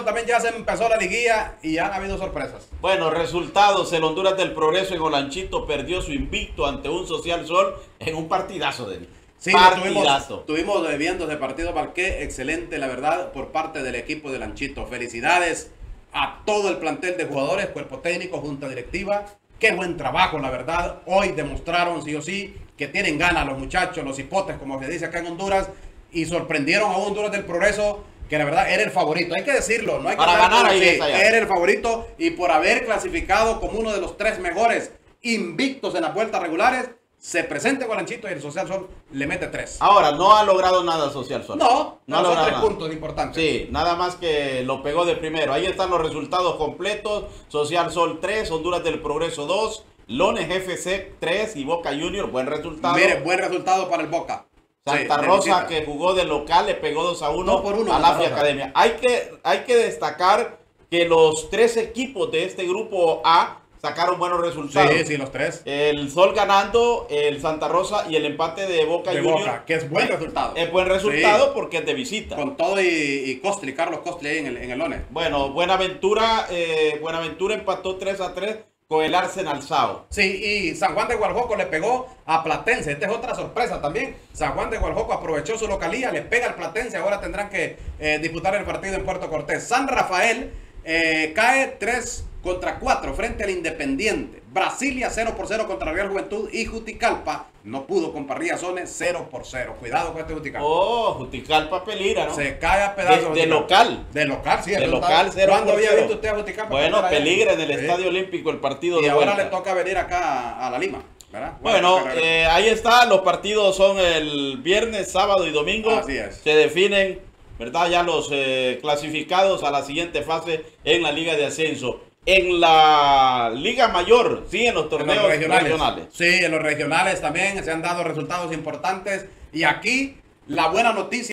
También ya se empezó la liguilla y han habido sorpresas. Bueno, resultados. El Honduras del Progreso en Olanchito perdió su invicto ante un Social Sol en un partidazo de él. Sí, estuvimos viendo ese partido, Valqué, excelente la verdad por parte del equipo de Lanchito. Felicidades a todo el plantel de jugadores, cuerpo técnico, junta directiva. Qué buen trabajo, la verdad. Hoy demostraron sí o sí que tienen ganas los muchachos, los hipotes, como se dice acá en Honduras, y sorprendieron a un Honduras del Progreso que la verdad era el favorito. Hay que decirlo, no hay que para ganar ahí. Era el favorito y por haber clasificado como uno de los 3 mejores invictos en las vueltas regulares, se presenta con Lanchito y el Social Sol le mete 3. Ahora, no ha logrado nada Social Sol. No son 3 nada. puntos importantes. Sí, nada más que lo pegó de primero. Ahí están los resultados completos. Social Sol 3, Honduras del Progreso 2, Lones FC 3 y Boca Junior. Buen resultado. Mire, buen resultado para el Boca. Santa Rosa, que jugó de local, le pegó 2-1 a la FI Academia. Hay que destacar que los 3 equipos de este grupo A sacaron buenos resultados. Sí, los 3. El Sol ganando, el Santa Rosa y el empate de Boca Junior. Boca, que es buen resultado. Es buen resultado porque es de visita. Con todo y Costly, Carlos Costly ahí en el Lones. Bueno, Buenaventura empató 3-3 con el Arsenal Sao. Sí, y San Juan de Gualjoco le pegó a Platense. Esta es otra sorpresa también. San Juan de Gualjoco aprovechó su localía, le pega al Platense. Ahora tendrán que disputar el partido en Puerto Cortés. San Rafael cae 3-4 frente al Independiente. Brasilia 0-0 contra Real Juventud. Y Juticalpa no pudo con Parrilla Zone 0-0. Cuidado con este Juticalpa. Oh, Juticalpa peligra, ¿no? Se cae a pedazos. De local. De local, sí. De local 0-0. ¿Cuándo había visto usted a Juticalpa? Bueno, peligra en el Estadio Olímpico el partido y de ahora vuelta. le toca venir acá a la Lima, ¿verdad? Bueno, ahí está. Los partidos son el viernes, sábado y domingo. Así es. Se definen, ¿verdad? Ya los clasificados a la siguiente fase en la Liga de Ascenso. En la Liga Mayor, sí, en los torneos regionales. Sí, en los regionales también se han dado resultados importantes. Y aquí la buena noticia.